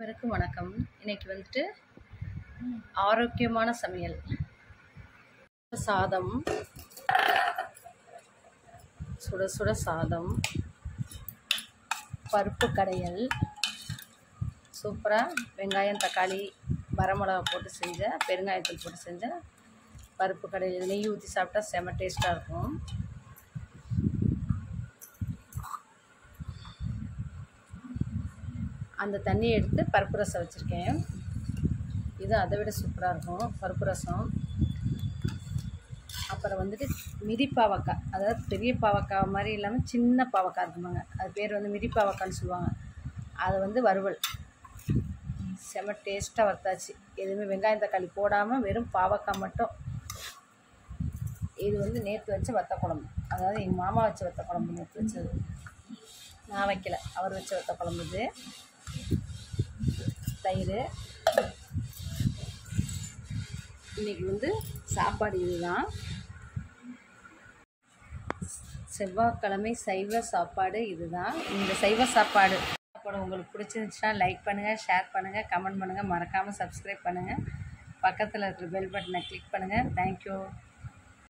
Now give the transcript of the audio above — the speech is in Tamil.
அனைவருக்கும் வணக்கம். இன்னைக்கு வந்துட்டு ஆரோக்கியமான சமையல். சாதம், சுட சுட சாதம், பருப்பு கடையல், சூப்பராக வெங்காயம் தக்காளி வரமிளகா போட்டு செஞ்ச பெருங்காயத்தூள் போட்டு செஞ்ச பருப்பு கடையல். நெய் ஊற்றி சாப்பிட்டா செம டேஸ்ட்டாக இருக்கும். அந்த தண்ணியை எடுத்து பருப்பு ரசம் வச்சுருக்கேன். இது அதை விட சூப்பராக இருக்கும் பருப்பு ரசம். அப்புறம் வந்துட்டு மிதி பாவக்காய், அதாவது பெரிய பாவக்காய் மாதிரி இல்லாமல் சின்ன பாவக்காய் இருக்குமாங்க, அது பேர் வந்து மிதி பாவக்காய்னு சொல்லுவாங்க. அதை வந்து வறுவல் செம டேஸ்ட்டாக வறுத்தாச்சு. எதுவுமே வெங்காயம் தக்காளி போடாமல் வெறும் பாவக்காய் மட்டும். இது வந்து நேற்று வச்ச வத்த குழம்பு, அதாவது எங்கள் மாமா வச்ச வத்த குழம்பு. நேற்று வச்சது நான் வைக்கல, அவர் வச்ச வத்த குழம்பு. இது தயிர். இன்றைக்கி வந்து சாப்பாடு இதுதான். செவ்வாய்க்கிழமை சைவ சாப்பாடு இதுதான். இந்த சைவ சாப்பாடு உங்களுக்கு பிடிச்சிருந்துச்சுன்னா லைக் பண்ணுங்கள், ஷேர் பண்ணுங்கள், கமெண்ட் பண்ணுங்கள், மறக்காமல் சப்ஸ்கிரைப் பண்ணுங்கள், பக்கத்தில் இருக்கிற பெல் பட்டனை கிளிக் பண்ணுங்கள். தேங்க்யூ.